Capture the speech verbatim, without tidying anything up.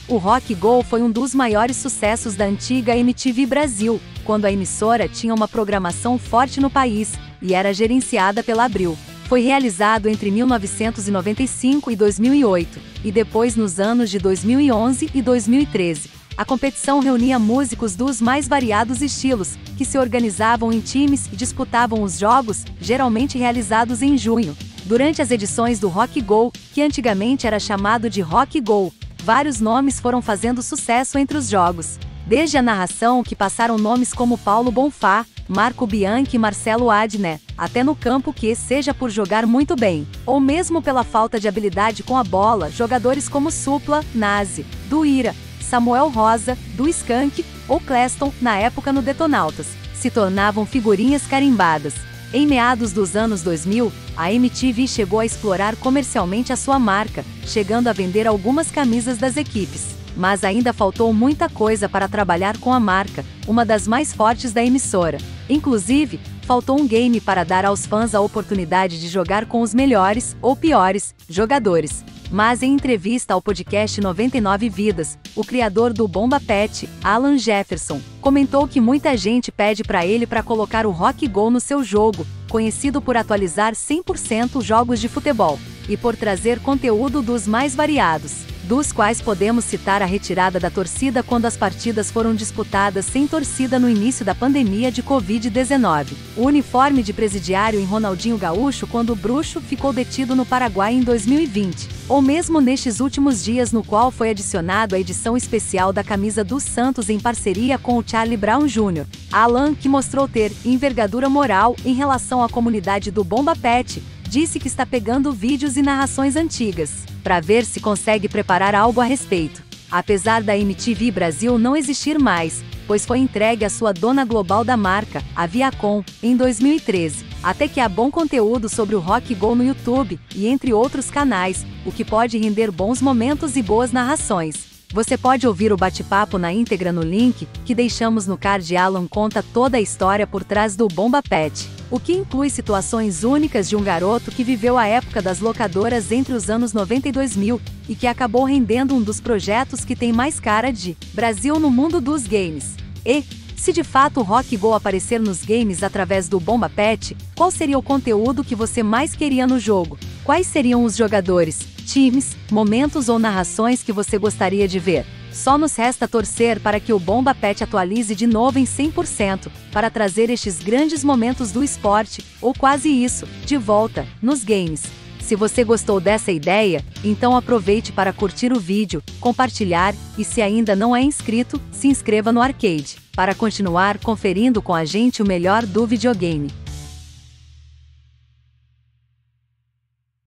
O Rock Go foi um dos maiores sucessos da antiga M T V Brasil, quando a emissora tinha uma programação forte no país, e era gerenciada pela Abril. Foi realizado entre mil novecentos e noventa e cinco e dois mil e oito, e depois nos anos de dois mil e onze e dois mil e treze. A competição reunia músicos dos mais variados estilos, que se organizavam em times e disputavam os jogos, geralmente realizados em junho. Durante as edições do Rock Go, que antigamente era chamado de Rock Go, vários nomes foram fazendo sucesso entre os jogos. Desde a narração, que passaram nomes como Paulo Bonfá, Marco Bianchi e Marcelo Adnet, até no campo que, seja por jogar muito bem, ou mesmo pela falta de habilidade com a bola, jogadores como Supla, Nazi, do Ira, Samuel Rosa, do Skank, ou Cleston, na época no Detonautas, se tornavam figurinhas carimbadas. Em meados dos anos dois mil, a M T V chegou a explorar comercialmente a sua marca, chegando a vender algumas camisas das equipes. Mas ainda faltou muita coisa para trabalhar com a marca, uma das mais fortes da emissora. Inclusive, faltou um game para dar aos fãs a oportunidade de jogar com os melhores, ou piores, jogadores. Mas em entrevista ao podcast noventa e nove Vidas, o criador do Bomba Pet, Alan Jefferson, comentou que muita gente pede para ele para colocar o Rock Go no seu jogo, conhecido por atualizar cem por cento jogos de futebol, e por trazer conteúdo dos mais variados, dos quais podemos citar a retirada da torcida quando as partidas foram disputadas sem torcida no início da pandemia de covid dezenove, o uniforme de presidiário em Ronaldinho Gaúcho quando o bruxo ficou detido no Paraguai em dois mil e vinte, ou mesmo nestes últimos dias no qual foi adicionado a edição especial da camisa do Santos em parceria com o Charlie Brown Júnior Alan, que mostrou ter envergadura moral em relação à comunidade do Bomba Pet, disse que está pegando vídeos e narrações antigas, para ver se consegue preparar algo a respeito. Apesar da M T V Brasil não existir mais, pois foi entregue à sua dona global da marca, a Viacom, em dois mil e treze, até que há bom conteúdo sobre o Rock Go no YouTube, e entre outros canais, o que pode render bons momentos e boas narrações. Você pode ouvir o bate-papo na íntegra no link, que deixamos no card. Alan conta toda a história por trás do Bomba Pet, o que inclui situações únicas de um garoto que viveu a época das locadoras entre os anos noventa e dois mil, e que acabou rendendo um dos projetos que tem mais cara de Brasil no mundo dos games. E, se de fato o Rock Go aparecer nos games através do Bomba Pet, qual seria o conteúdo que você mais queria no jogo? Quais seriam os jogadores, times, momentos ou narrações que você gostaria de ver? Só nos resta torcer para que o Bomba Pet atualize de novo em cem por cento, para trazer estes grandes momentos do esporte, ou quase isso, de volta, nos games. Se você gostou dessa ideia, então aproveite para curtir o vídeo, compartilhar, e se ainda não é inscrito, se inscreva no Arcade, para continuar conferindo com a gente o melhor do videogame.